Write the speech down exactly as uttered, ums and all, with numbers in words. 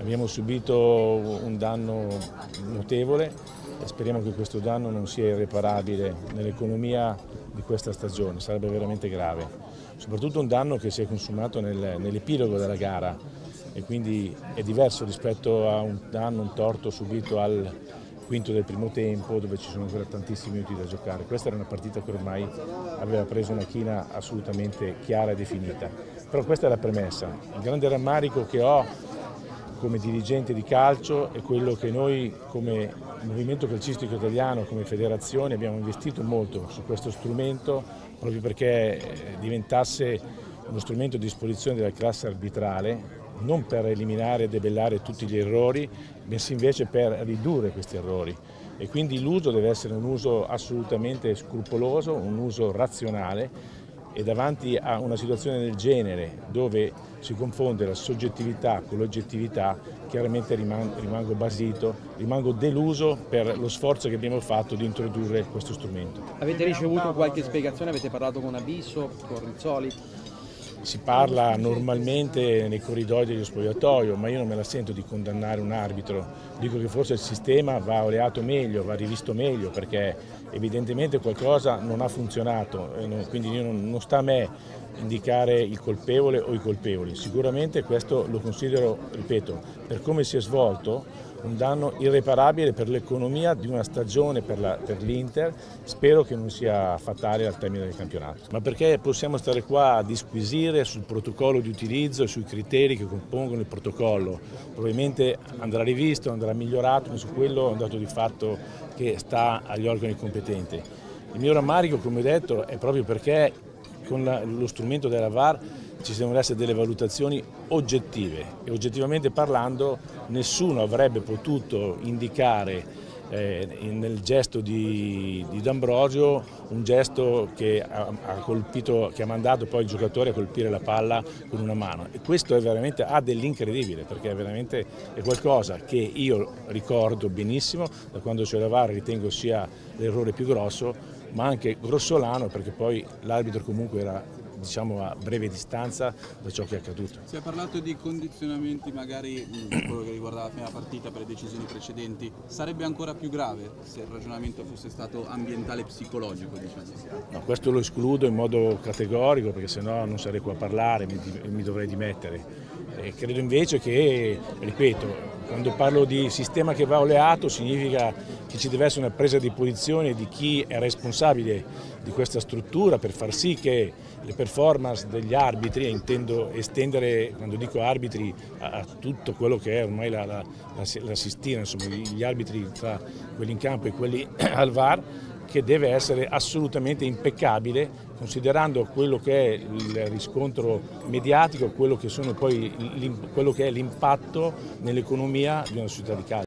Abbiamo subito un danno notevole e speriamo che questo danno non sia irreparabile nell'economia di questa stagione, sarebbe veramente grave. Soprattutto un danno che si è consumato nel, nell'epilogo della gara e quindi è diverso rispetto a un danno, un torto subito al quinto del primo tempo, dove ci sono ancora tantissimi minuti da giocare. Questa era una partita che ormai aveva preso una china assolutamente chiara e definita. Però questa è la premessa. Il grande rammarico che ho come dirigente di calcio è quello che noi come Movimento Calcistico Italiano, come federazione, abbiamo investito molto su questo strumento proprio perché diventasse uno strumento a disposizione della classe arbitrale, non per eliminare e debellare tutti gli errori, bensì invece per ridurre questi errori. E quindi l'uso deve essere un uso assolutamente scrupoloso, un uso razionale, e davanti a una situazione del genere dove si confonde la soggettività con l'oggettività, chiaramente rimango basito, rimango deluso per lo sforzo che abbiamo fatto di introdurre questo strumento. Avete ricevuto qualche spiegazione? Avete parlato con Abisso, con Rizzoli? Si parla normalmente nei corridoi dello spogliatoio, ma io non me la sento di condannare un arbitro. Dico che forse il sistema va oleato meglio, va rivisto meglio, perché evidentemente qualcosa non ha funzionato, quindi io non, non sta a me indicare il colpevole o i colpevoli. Sicuramente questo lo considero, ripeto, per come si è svolto, un danno irreparabile per l'economia di una stagione per l'Inter. Spero che non sia fatale al termine del campionato. Ma perché possiamo stare qua a disquisire sul protocollo di utilizzo e sui criteri che compongono il protocollo? Probabilmente andrà rivisto, andrà migliorato, ma su quello è un dato di fatto che sta agli organi competenti. Il mio rammarico, come ho detto, è proprio perché con la, lo strumento della V A R ci devono essere delle valutazioni oggettive e oggettivamente parlando nessuno avrebbe potuto indicare eh, nel gesto di, di D'Ambrosio un gesto che ha, ha, colpito, che ha mandato poi il giocatore a colpire la palla con una mano, e questo è veramente, ha dell'incredibile, perché veramente è qualcosa che io ricordo benissimo da quando c'è la V A R, ritengo sia l'errore più grosso, ma anche grossolano, perché poi l'arbitro comunque era, diciamo, a breve distanza da ciò che è accaduto. Si è parlato di condizionamenti magari mh, quello che riguarda la prima partita per le decisioni precedenti. Sarebbe ancora più grave se il ragionamento fosse stato ambientale e psicologico, diciamo? No, questo lo escludo in modo categorico, perché sennò non sarei qua a parlare, mi, mi dovrei dimettere. E credo invece che, ripeto, quando parlo di sistema che va oleato significa che ci deve essere una presa di posizione di chi è responsabile di questa struttura per far sì che le performance degli arbitri, e intendo estendere, quando dico arbitri, a, a tutto quello che è ormai la, la, la, la sistina, insomma, gli arbitri tra quelli in campo e quelli al V A R, che deve essere assolutamente impeccabile, considerando quello che è il riscontro mediatico, quello che, sono poi, quello che è l'impatto nell'economia di una società di calcio.